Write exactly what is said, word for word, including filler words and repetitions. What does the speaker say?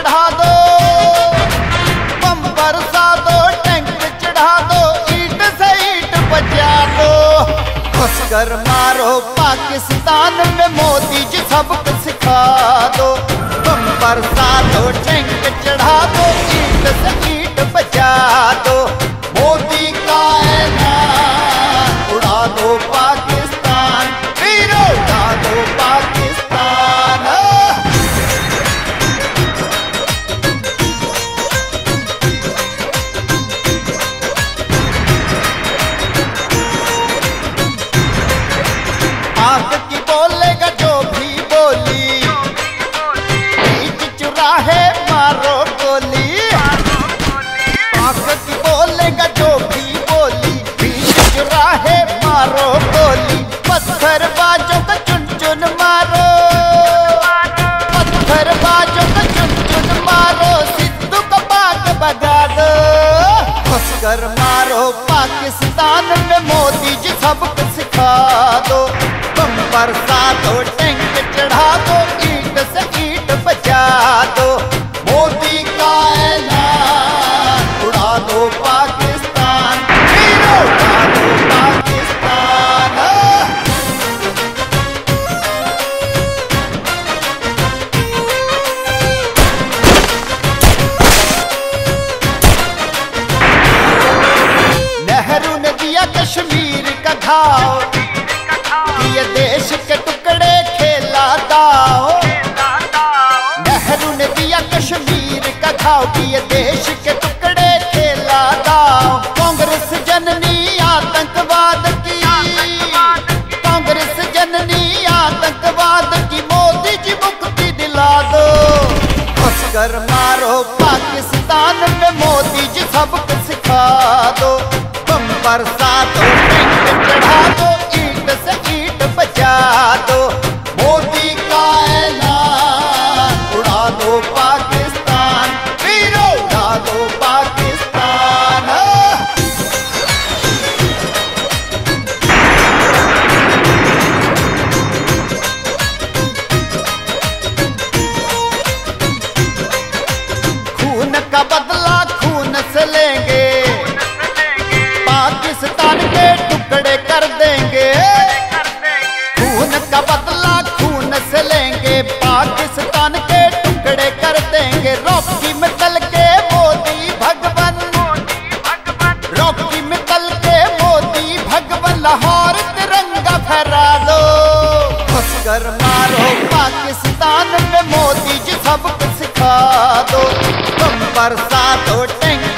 चढ़ा दो, बम बरसा दो, टैंक चढ़ा दो, ईंट से ईंट बजा दो। घुसकर मारो पाकिस्तान में, मोदी जी सबको सिखा दो। बम बरसा दो, टैंक चढ़ा दो, ईंट से ईंट बजा दो। मोदी का ऐलान उड़ा दो पाकिस्तान, वीरों उड़ा दो पाकिस्तान। आग की बोलेगा जो भी बोली, बीच चुराहे मारो गोली। आग की बोलेगा जो भी बोली, बीच चुराहे मारो गोली। पत्थर बाजों का चुन चुन मारो, पत्थर बाजों का चुन चुन मारो, सिद्धू को बाग बगा दो। घुसकर मारो पाकिस्तान में, मोदी जी सबको सिखा दो। बम बरसा दो, टैंक चढ़ा दो, ईंट से ईंट बजा दो। मोदी का ऐलान उड़ा दो पाकिस्तान, वीरों उड़ा दो पाकिस्तान। नेहरू ने दिया कश्मीर का घाव, ये देश के टुकड़े खेला दाव। नेहरू ने दिया कश्मीर का घाव, ये देश के टुकड़े खेला दाव। कांग्रेस जननी आतंकवाद की, कांग्रेस जननी आतंकवाद की, मोदी जी मुक्ति दिला दो। घुसकर मारो पाकिस्तान में, मोदी जी सबको सिखा दो। बम बरसा दो, टैंक चढ़ा दो, ईंट से ईंट बजा दो। मोदी का ऐलान उड़ा दो पाकिस्तान, वीरों उड़ा दो पाकिस्तान। खून का बदला खून से लेंगे, पाकिस्तान के टुकड़े कर देंगे। खून का बदला खून से लेंगे, पाकिस्तान के टुकड़े कर देंगे। रॉकी में तल के मोदी भगवन, रॉकी में तल के मोदी भगवन, लाहौर तिरंगा फहरा दो। घुसकर मारो पाकिस्तान में, मोदी जी सबको सिखा दो। बम बरसा दो, टैंक